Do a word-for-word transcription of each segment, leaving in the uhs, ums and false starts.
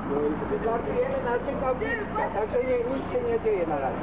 Wlatujemy na ciekawkę, także nie, nic się nie dzieje na razie.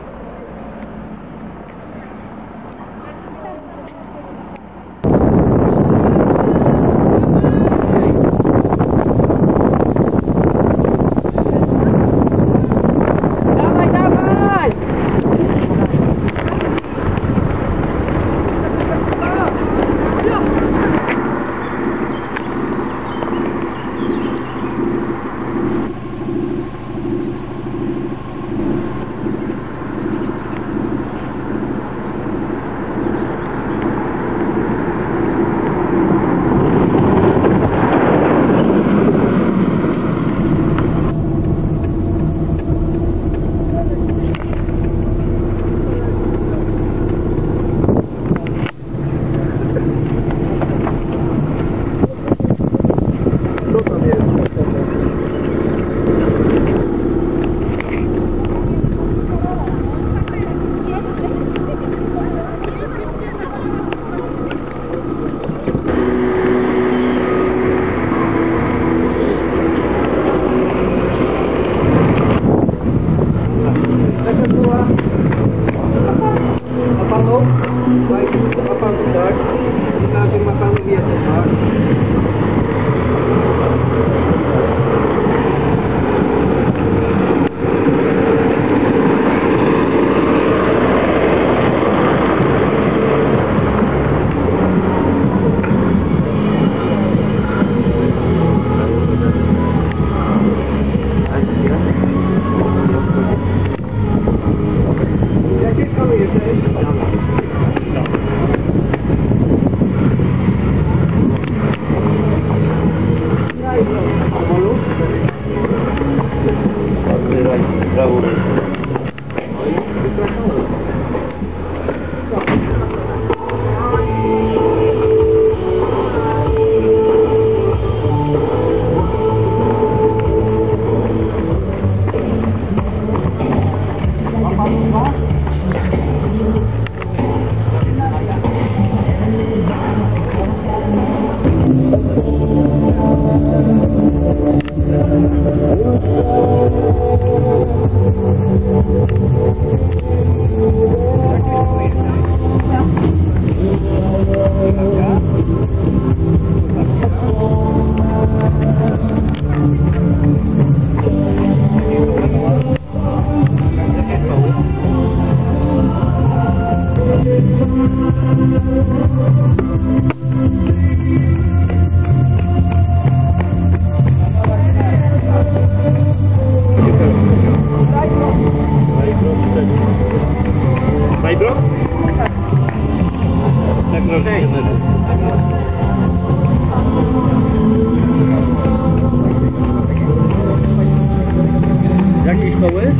Jakiej szkoły?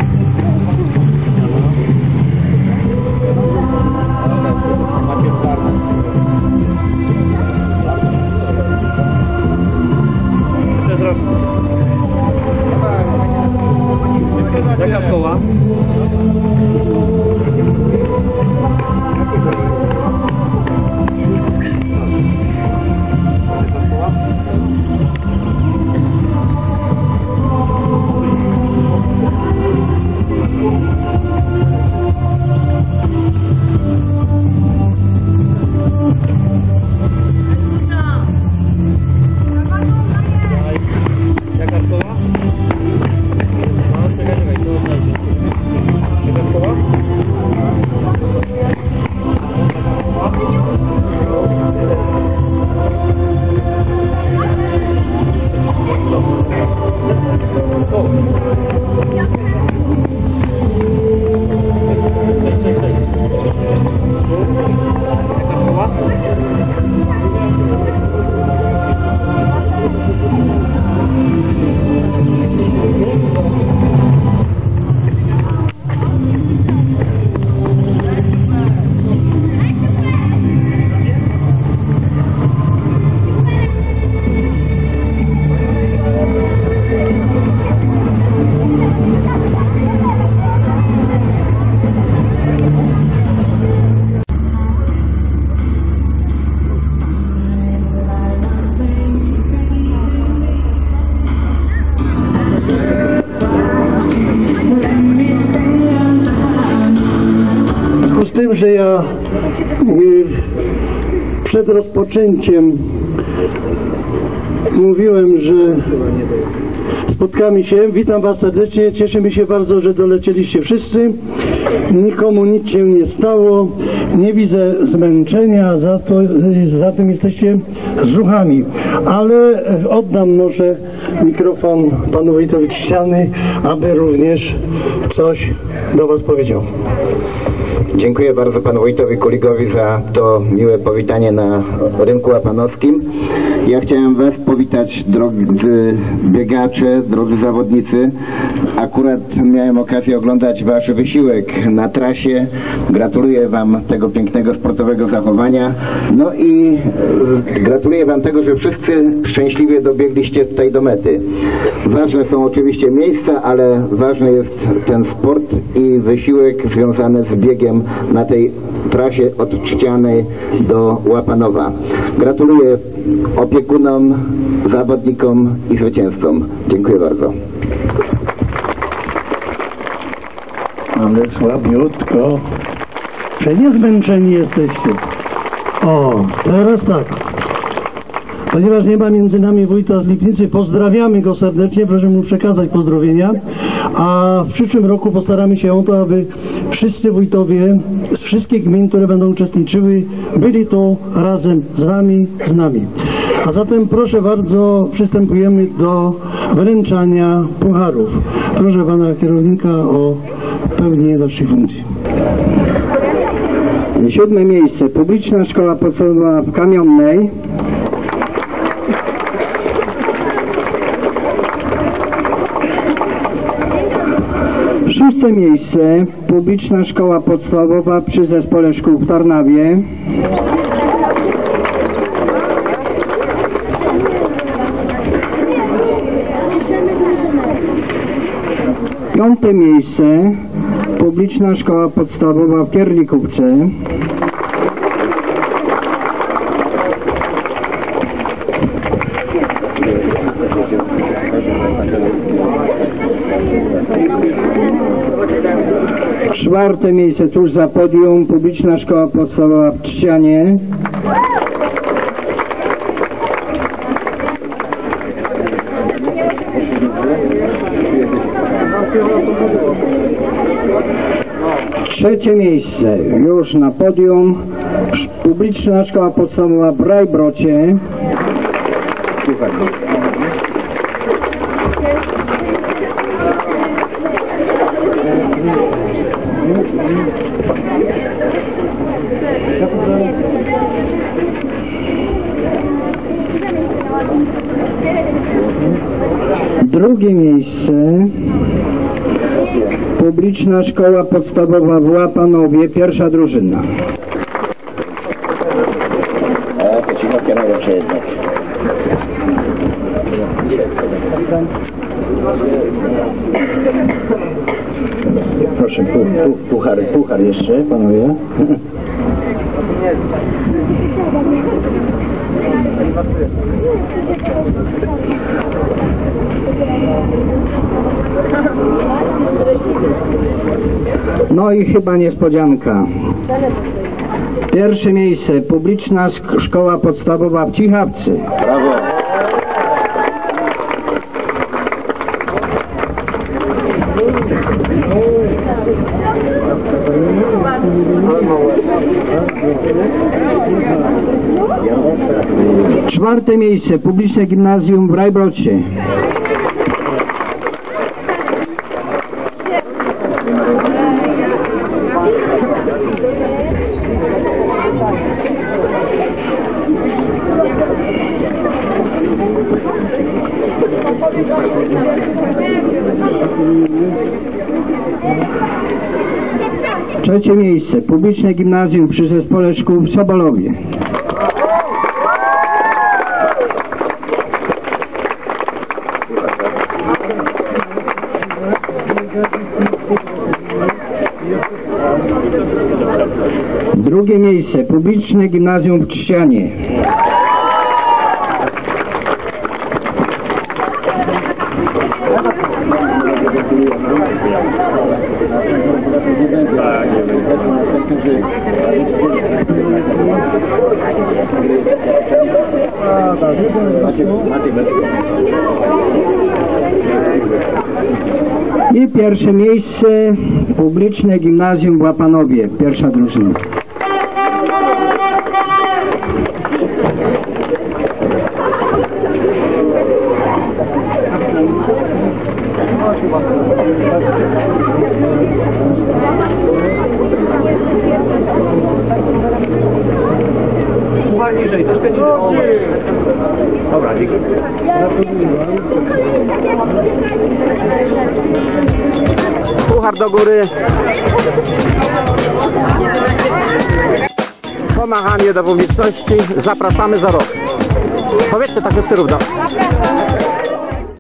Jaka szkoła? wiem, że ja y, przed rozpoczęciem mówiłem, że spotkamy się. Witam Was serdecznie, cieszymy się bardzo, że dolecieliście wszyscy. Nikomu nic się nie stało, nie widzę zmęczenia, za, to, za tym jesteście z ruchami. Ale oddam może mikrofon panu wójtowi Ściany, aby również coś do Was powiedział. Dziękuję bardzo panu wójtowi Kuligowi za to miłe powitanie na rynku łapanowskim. Ja chciałem Was powitać, drodzy biegacze, drodzy zawodnicy. Akurat miałem okazję oglądać Wasz wysiłek na trasie. Gratuluję Wam tego pięknego sportowego zachowania. No i e, gratuluję Wam tego, że wszyscy szczęśliwie dobiegliście tutaj do mety. Ważne są oczywiście miejsca, ale ważny jest ten sport i wysiłek związany z biegiem na tej trasie od Trzcianej do Łapanowa. Gratuluję opiekunom, zawodnikom i zwycięzcom. Dziękuję bardzo. Ale słabiutko. Że nie zmęczeni jesteście. O, teraz tak. Ponieważ nie ma między nami wójta z Lipnicy, pozdrawiamy go serdecznie, proszę mu przekazać pozdrowienia, a w przyszłym roku postaramy się o to, aby wszyscy wójtowie z wszystkich gmin, które będą uczestniczyły, byli tu razem z Wami, z nami. A zatem proszę bardzo, przystępujemy do wręczania pucharów. Proszę Pana kierownika o pełnienie dalszych funkcji. Siódme miejsce, Publiczna Szkoła Podstawowa w Kamionnej. Szóste miejsce, Publiczna Szkoła Podstawowa przy Zespole Szkół w Tarnawie. Piąte miejsce, Publiczna Szkoła Podstawowa w Kierlikówce. Czwarte miejsce, tuż za podium, Publiczna Szkoła Podstawowa w Trzcianie. Trzecie miejsce, już na podium, Publiczna Szkoła Podstawowa w Rajbrocie. Drugie miejsce, Publiczna Szkoła Podstawowa w Łapanowie, pierwsza drużyna. A, to ci kieruję jeszcze jednak. Proszę, pu, pu, puchar, puchar jeszcze, panowie. No i chyba niespodzianka. Pierwsze miejsce, Publiczna Szkoła Podstawowa w Cichawce. Brawo. Czwarte miejsce, Publiczne Gimnazjum w Rajbrocie. Trzecie miejsce, Publiczne Gimnazjum przy Zespole Szkół w Sobolowie. Drugie miejsce, Publiczne Gimnazjum w Trzcianie. którzy... Macie, macie, macie. I pierwsze miejsce publiczne gimnazjum w Łapanowie, pierwsza drużyna. Słuchaj niżej, troszkę niżej. O, dobra, dzięki. Puchar do góry. Pomachanie do publiczności. Zapraszamy za rok. Powiedzcie tak jeszcze równo.